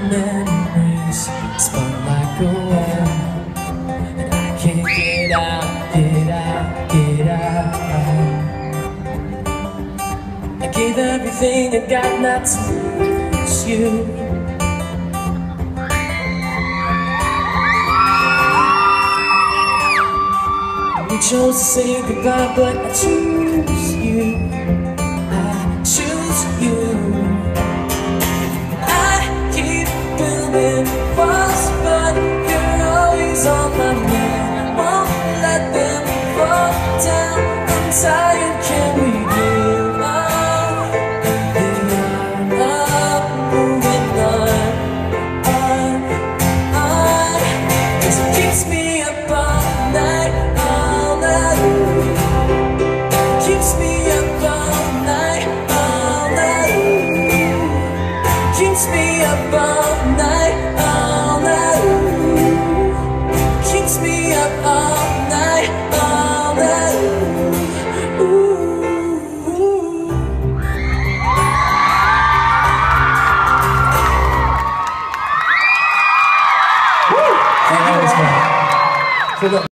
memories spun like a web, and I can't get out, get out, get out. I gave everything I got not to lose you. We chose to say goodbye, but I choose you. I choose you. I keep building walls, but you're always on my mind. Won't let them fall down. I'm tired, can we give up? We are moving on. 'Cause it keeps me up all night. Keeps me up all night, all night. Keeps me up all night, all night. Keeps me up all night, all night. Ooh. That was fun.